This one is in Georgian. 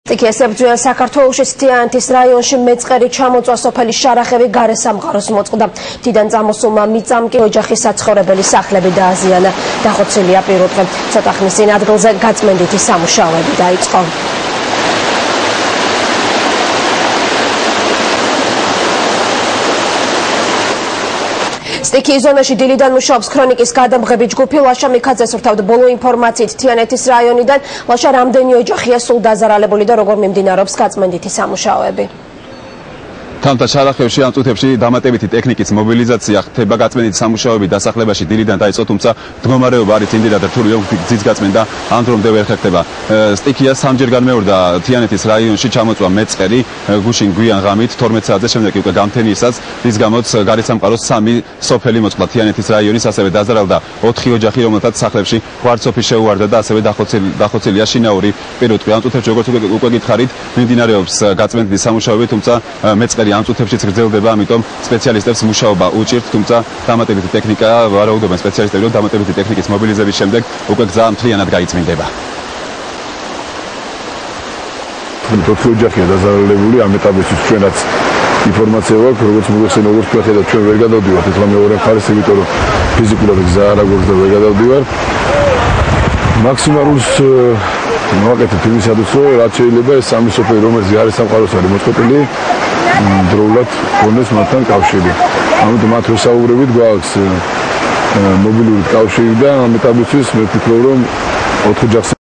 Ეკესებძვიან საქართველოს თიანეთის რაიონში მეწყერი ჩამოწვა სოფელი შარახევი გარესამყაროს მოწყდა. თიდან წამოსულმა მიწამ კი ოჯახის საცხოვრებელი სახლები დააზიანა. დახოცილია პირველ დღე. ცოტა ხნის წინ ადგილზე გაწმენდითი სამუშაოები დაიწყო. სტიქიის ზონაში დილიდან მუშაობს ქრონიკის გადამღები ჯგუფი. ლაშა მიქაძეს რთავდა ბოლო ინფორმაციით თიანეთის რაიონიდან. ლაშა რამდენი ოჯახია სულ დაზარალებული და როგორ მიმდინარეობს გაწმენდითი სამუშაოები? თამთა შარახევში ამ წუთებში დამატებითი ტექნიკის მობილიზაცია ხდება. გაწმენდითი სამუშაოები დასახლებაში დილიდან დაიწყო, თუმცა მდგომარეობა არის იმდენად რთული, რომ გზის გაწმენდა ამ დრომდე ვერ ხერხდება. სტიქია სამჯერ განმეორდა თიანეთის რაიონში ჩამოწვა მეწყერი გუშინ გვიან ღამით 12 საათზე, შემდეგ უკვე გამთენიისას, რის გამოც გარესამყაროს 3 სოფელი მოწყდა. თიანეთის რაიონის ასევე დაზარალდა 4 ოჯახი, რომელთაც სახლებში ღვარცოფი შეუვარდა და ასევე დახოცილია შინაური პირუტყვი. ამ წუთებში როგორც უკვე გითხარით, მიმდინარეობს გაწმენდითი სამუშაოები, თუმცა მეწყერი ამ წუთებშიც გრძელდება, ამიტომ სპეციალისტებს მუშაობა უჭირთ, თუმცა დამატებითი ტექნიკა ვარაუდობენ სპეციალისტები, რომ დამატებითი ტექნიკის მობილიზების შემდეგ უკვე გზა მთლიანად გაიწმინდება. თოთი ოჯახია დაზარალებული, ამ ეტაპისთვის ჩვენაც ინფორმაცია გვაქვს, როგორც მოგეხსენა, როგორც ვხედავთ, ჩვენ ვერ გადავდივართ ეხლა მეორე მხარეს, იმიტომ რომ ფიზიკურად გზა არ აქვს და ვერ გადავდივართ. მაქსიმალურს მოვაკეთებთ იმისათვის, რომ რაც შეიძლება ეს 3 სოფელი, რომელიც გარესამყაროს არის მოწყობილი, დროულად ქონდეს მათთან კავშირი. ამიტომ მათ ვესაუბრებით, გვაქვს მობილური კავშირი და ამ ეტაპისთვის მე ვფიქრობ, რომ 4 ოჯახს